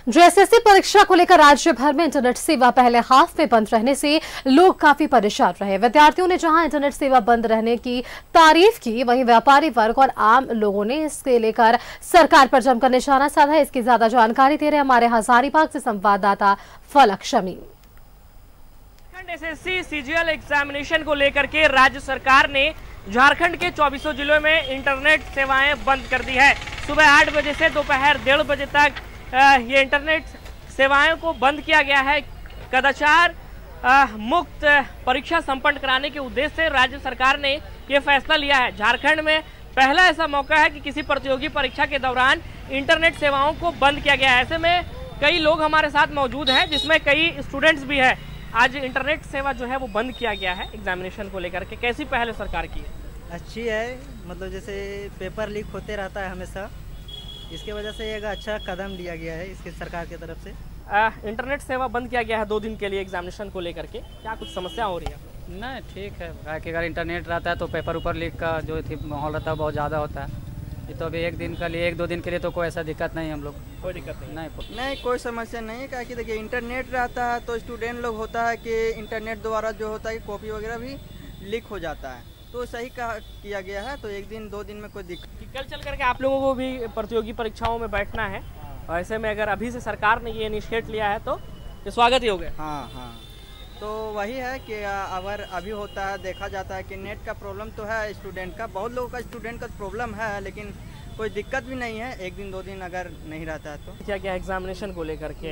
जो एसएससी परीक्षा को लेकर राज्य भर में इंटरनेट सेवा पहले हाफ में बंद रहने से लोग काफी परेशान रहे। विद्यार्थियों ने जहां इंटरनेट सेवा बंद रहने की तारीफ की, वहीं व्यापारी वर्ग और आम लोगों ने इसके लेकर सरकार पर जमकर निशाना साधा। इसकी ज्यादा जानकारी दे रहे हमारे हजारीबाग से संवाददाता फलक शमी। एसएससी सीजीएल एग्जामिनेशन को लेकर के राज्य सरकार ने झारखंड के 24 जिलों में इंटरनेट सेवाएं बंद कर दी है। सुबह 8 बजे से दोपहर 1:30 बजे तक ये इंटरनेट सेवाओं को बंद किया गया है। कदाचार मुक्त परीक्षा संपन्न कराने के उद्देश्य से राज्य सरकार ने ये फैसला लिया है। झारखंड में पहला ऐसा मौका है कि किसी प्रतियोगी परीक्षा के दौरान इंटरनेट सेवाओं को बंद किया गया है। ऐसे में कई लोग हमारे साथ मौजूद हैं, जिसमें कई स्टूडेंट्स भी हैं। आज इंटरनेट सेवा जो है वो बंद किया गया है एग्जामिनेशन को लेकर के। कैसी पहल सरकार की है? अच्छी है, मतलब जैसे पेपर लीक होते रहता है हमेशा, इसके वजह से एक अच्छा कदम लिया गया है इसके सरकार की तरफ से। इंटरनेट सेवा बंद किया गया है 2 दिन के लिए एग्जामिनेशन को लेकर के। क्या कुछ समस्या हो रही है? नहीं, ठीक है कि अगर इंटरनेट रहता है तो पेपर ऊपर लीक का जो माहौल रहता है बहुत ज़्यादा होता है। ये तो अभी 1-2 दिन के लिए तो कोई ऐसा दिक्कत नहीं, हम लोग कोई दिक्कत नहीं, कोई समस्या नहीं है। क्या कि देखिए इंटरनेट रहता है तो स्टूडेंट लोग होता है कि इंटरनेट द्वारा जो होता है कॉपी वगैरह भी लीक हो जाता है, तो सही किया गया है। तो 1-2 दिन में कोई दिक्कत। कल चल करके आप लोगों को भी प्रतियोगी परीक्षाओं में बैठना है, और ऐसे में अगर अभी से सरकार ने ये इनिशिएट लिया है तो ये स्वागत ही हो गया। हाँ, तो वही है कि अगर अभी होता है, देखा जाता है कि नेट का प्रॉब्लम तो है स्टूडेंट का, बहुत लोगों का स्टूडेंट का प्रॉब्लम है, लेकिन कोई दिक्कत भी नहीं है 1-2 दिन अगर नहीं रहता है तो। क्या एग्जामिनेशन को लेकर के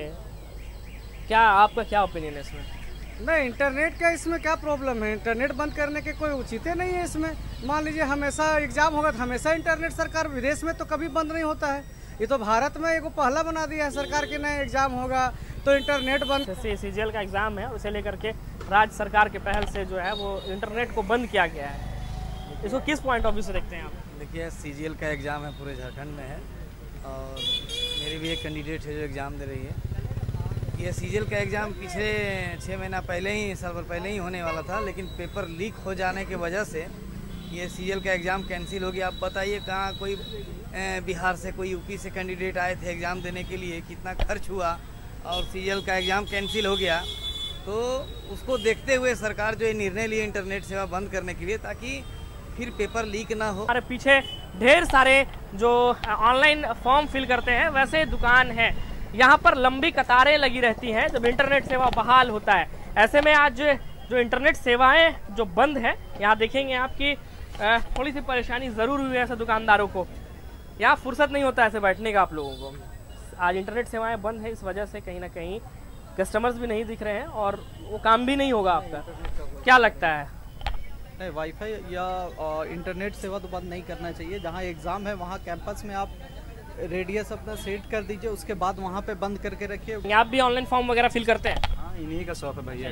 क्या आपका क्या ओपिनियन है इसमें? नहीं, इंटरनेट का इसमें क्या प्रॉब्लम है? इंटरनेट बंद करने के कोई उचित नहीं है इसमें। मान लीजिए हमेशा एग्जाम होगा तो हमेशा इंटरनेट, सरकार विदेश में तो कभी बंद नहीं होता है। ये तो भारत में एगो पहला बना दिया है सरकार के, नए एग्जाम होगा तो इंटरनेट बंद। सीजीएल का एग्जाम है, उसे लेकर के राज्य सरकार के पहल से जो है वो इंटरनेट को बंद किया गया है। इसको किस पॉइंट ऑफ व्यू से देखते हैं आप? देखिए, सीजीएल का एग्ज़ाम है, पूरे झारखंड में है, और मेरी भी एक कैंडिडेट है जो एग्ज़ाम दे रही है। ये सीजीएल का एग्ज़ाम पिछले 6 महीना पहले ही, साल भर पहले ही होने वाला था, लेकिन पेपर लीक हो जाने की वजह से ये सीजीएल का एग्ज़ाम कैंसिल हो गया। आप बताइए, कहाँ कोई बिहार से, कोई यूपी से कैंडिडेट आए थे एग्ज़ाम देने के लिए, कितना खर्च हुआ, और सीजीएल का एग्ज़ाम कैंसिल हो गया। तो उसको देखते हुए सरकार जो ये निर्णय लिए इंटरनेट सेवा बंद करने के लिए, ताकि फिर पेपर लीक ना हो। हमारे पीछे ढेर सारे जो ऑनलाइन फॉर्म फिल करते हैं वैसे दुकान है, यहाँ पर लंबी कतारें लगी रहती हैं जब इंटरनेट सेवा बहाल होता है। ऐसे में आज जो इंटरनेट सेवाएं जो बंद है, यहाँ देखेंगे आपकी थोड़ी सी परेशानी ज़रूर हुई है ऐसे दुकानदारों को। यहाँ फुर्सत नहीं होता ऐसे बैठने का आप लोगों को। आज इंटरनेट सेवाएं बंद है, इस वजह से कहीं ना कहीं कस्टमर्स भी नहीं दिख रहे हैं और वो काम भी नहीं होगा आपका। क्या लगता है? नहीं, वाईफाई या इंटरनेट सेवा तो बंद नहीं करना चाहिए। जहाँ एग्ज़ाम है वहाँ कैंपस में आप रेडियस अपना सेट कर दीजिए, उसके बाद वहाँ पे बंद करके रखिए। आप भी ऑनलाइन फॉर्म वगैरह फिल करते हैं? हाँ, इन्हीं का शौक है भैया।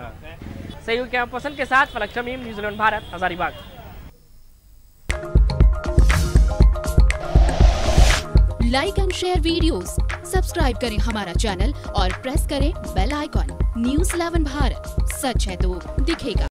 सहयोग कैंपस के साथ Falak Shami, New Zealand Bharat, Hazaribagh. Like and share videos, subscribe करें हमारा चैनल और प्रेस करें बेल आइकॉन। न्यूज़ 11 भारत, सच है तो दिखेगा।